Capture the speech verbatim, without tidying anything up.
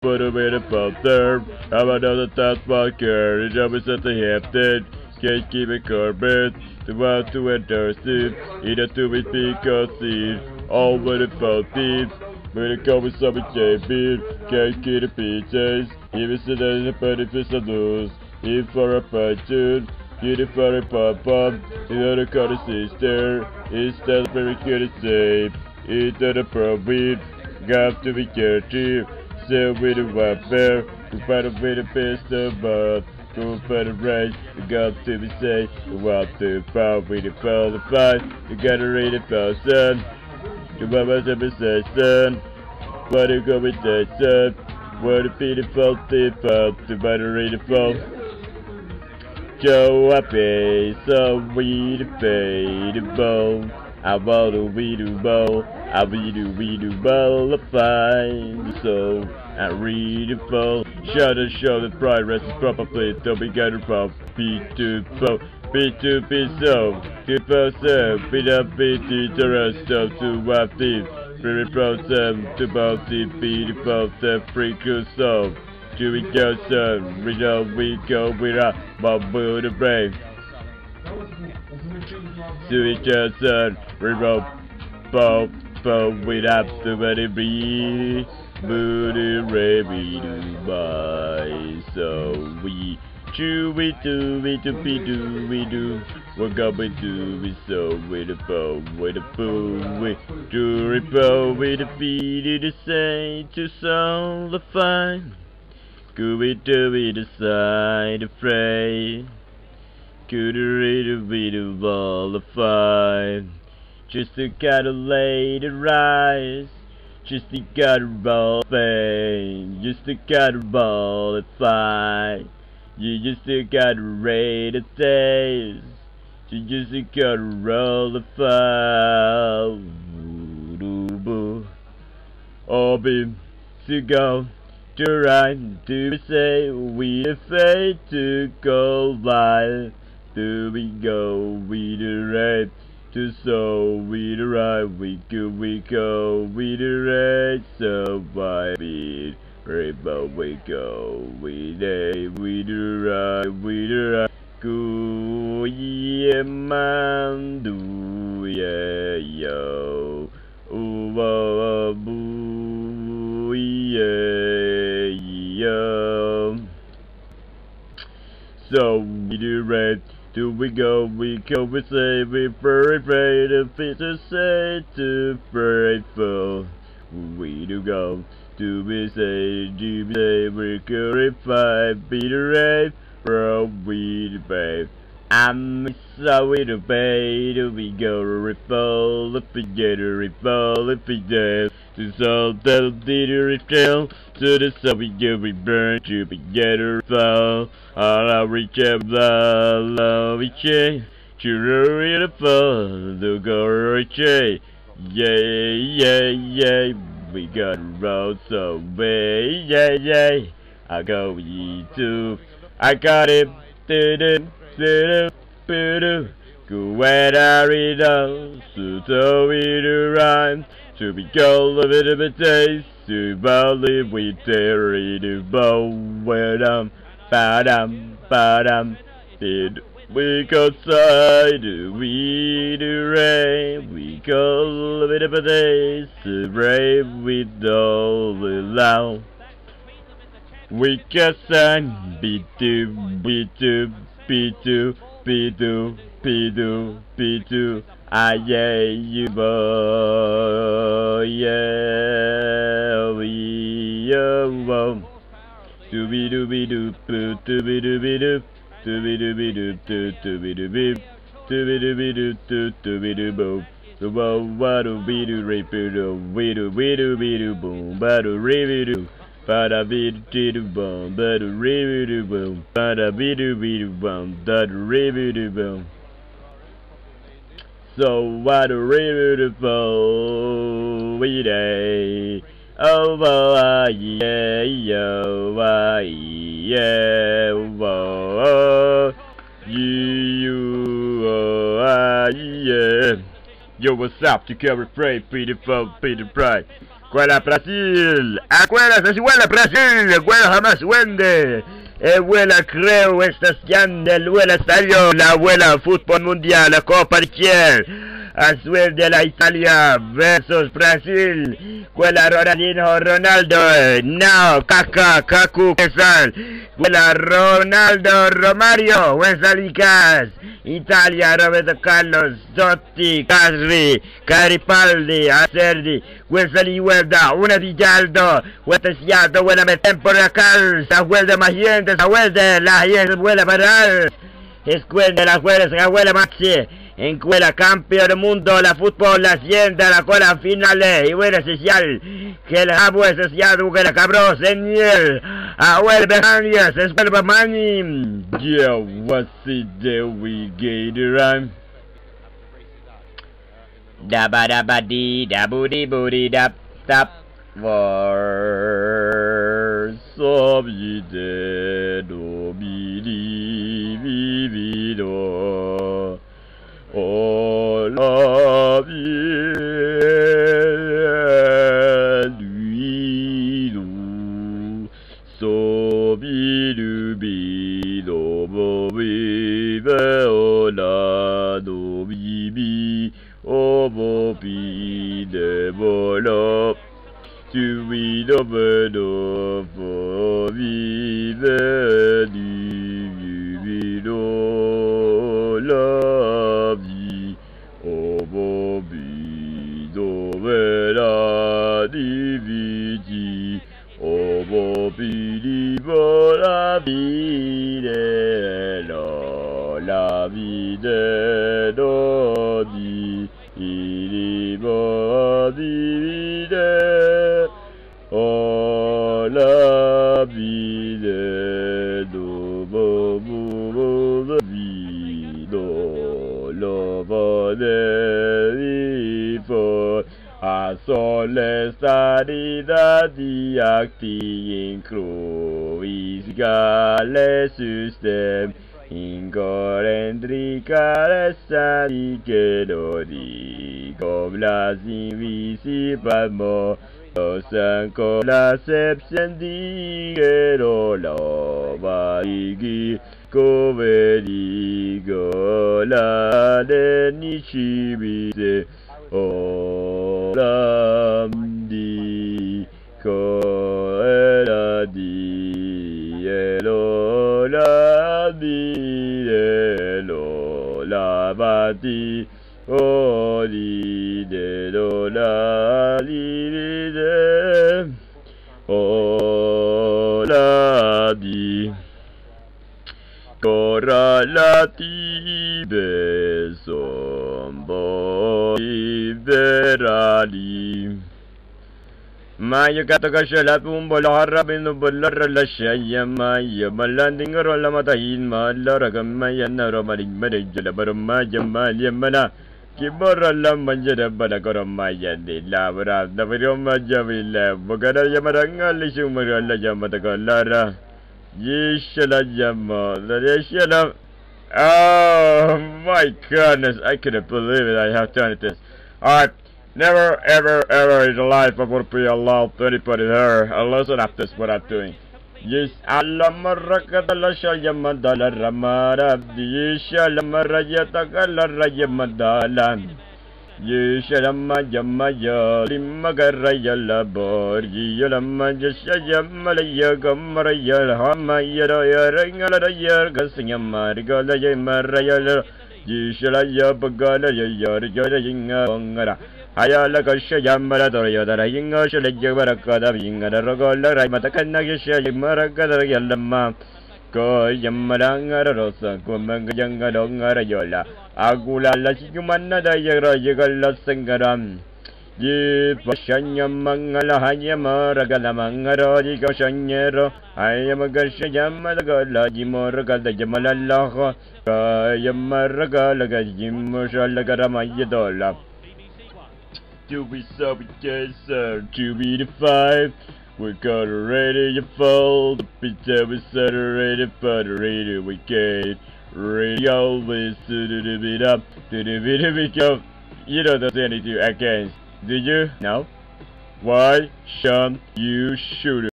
put a bit of there. I'm another task marker. It's always at the Hampton. Can't keep it covered. The one to enter seat. Either to be because seat. All with the phone teams. When it comes with some J B. Can't keep the pictures. Even sit in the benefits of lose. If for a fortune. Get it for a pop up. The other car sister. It's still very good to say. It's not a problem. Got to be careful. Still with a weapon. To fight a bit of pistol, but go for the race. You got to be safe. You want to fight with the fall the fight. You gotta read the person. You want to be session. What you go with that son? What a beautiful people. To better read the phone. Joe, I pay so we the pay the bowl. I want to be the bowl. I be the we the bowl of fine. So I read the phone. Show the show the pride rest is proper place. Don't be getting from P two phone. P two P so. Keep us up. Beat up P two to rest up to one team. Free process to both the P the phone. The free cool song. To we go son, we know we go without bubble the brave. To we go son, we roll both both without the very be booty ready to buy. So we do we do we do we do we do we're going to be so with the phone with the boom we do repel with the feet to say to solve the fine. Could we do we decide to pray? Could we read be the ball of fire? Just to gotta lay the rise. Just to gotta roll fame. Just to gotta ball the fight. You just to gotta rate the days. You just to gotta roll the fire. All be to go. To rhyme, to say we are fate to go live. To we go, we the rape. To so we the rhyme, we go, we go, we the rape. So why be rainbow we go, we day, we the rhyme, we the rhyme. Go yeah man, do yeah yo. Ooh oh boo yeah. So we do right, do we go, we go, we say, we pray, pray, the features say to faithful. We do go, do we say, do we say, we glorify, be the right, bro, we the babe. I'm so we the babe, do we go, repel, if we get a repel, if we dance. To solve the leader tell to the sun we go we burn to be get a fall. All I reach up the love we change to ruin the fall to go reach. Yay, yay, yay, we got a road so way, yay, yay. I go ye too. I got it, did it, did it, did it. Go where I read out, so we do rhyme. To be cold a bit of a taste, to believe we tarry to bow where dum, ba dum, ba dum. Did we go side, we do rain, we cold a bit of a taste, to brave with all allow. We can sing, be two, be two, be two, be two, be two, be two. Ah yeah, you boy, yeah, we oh, do be do be do do do be do be do do be do be do do do be do be do be do be do do do be do boom. The bow what do be do rape do we do we do be do boom, but do re do. Bada be do do boom, but do re do boom, bada be do be do boom, that re do boom. So what a beautiful we day. Oh boy, yeah, yo, ah, yeah, oh, you, oh, ah, yeah. Yo, what's up? To cover pray, Peter Folk, Peter Pride. Escuela Brasil, escuela es igual a Brasil, escuela jamás vende. Escuela creo estas yan el abuela estadio, la abuela fútbol mundial, la Copa Richier. Azul de la Italia versus Brasil. Escuela Ronaldinho Ronaldo. No, Kaká, Kaku, Pesal. Escuela Ronaldo Romario, Wesalicas. Italia, Roberto Carlos, Dotti, Casri, Caripaldi, Acerdi, Wesley Huelda, una di Gialdo, Huetesiato, Huela Metempora Cal, Sahuelda Magiente, Sahuelda, la Hies, Huela Paral. Escuela, la Huela, Sahuela Maxi. En cuela campeón del mundo, la fútbol, la hacienda, la cola finales, y buena social, que el abo es social, que la cabros, señor, abuel Behanias, es vuelva mani. Yo, what's it that we get around? Da ba da ba dee, da booty booty da tap, war, so be dead, oh, be dee, be be do. All of you, so be do be do bo be be la do be be o bo be de bo la to be do be do bo be be do be do la. Bobby do vera dividi o Bobby di vola vide lo la vide do di di bo divide o la vide do bo bo bo vido lo de for a sole starida di acti incruisgale system incorendricale sani che lo dico blas invisibamo los ancora sepsen di che lo lova igi come dico la de nishibise o la di ko la di lo la di lo la bati o di de lo la di de o la di correlative sombo liberali ma io gatto che la tumbo la rabino bollar la shaya ma io malanding rolla matahin ma allora che mai annaro marin mareggio la barma jamali yamana che borra la mangiare bada coromaya di lavora davvero maggiaville bogara yamarangalli shumara la yamata collara Yishala Yama, Yishala. Oh my goodness, I couldn't believe it. I have done it this. Alright, never, ever, ever in life I would be allowed to anybody there unless I this what I'm doing. Yes, Alamaraka la Shayamadala Ramara, Yishala Marayata Galarayamadalan. Yishalama Yamaya, Limagaraya Labor, Yalama Jashayamalaya Gamaraya, Hamaya, Ringala, Gasinyamarigala, Yamaraya, Yishalaya Bagala, Yarjayinga, Bongara, Ayala Gashayamara, Yinga, Shalayabarakada, Yinga, Rogola, Raimatakana, Yashayamaragada, Yalama. Ko yamaranga rosa kumanga yanga dongara yola agula la chumana da yagra yagala sangaram ye pashanya mangala hayama ragala mangaro di koshanyero ayama gashayama ragala jimor ragala jamalalla yamaraga gajimoshala garamaya dola to be so we guess to be the five. We got a radio fold, pizza was saturated, but a radio we get. Radio always to the bit up, to the bit of it up. You don't know anything against, do you? No? Why shan't you shoot it?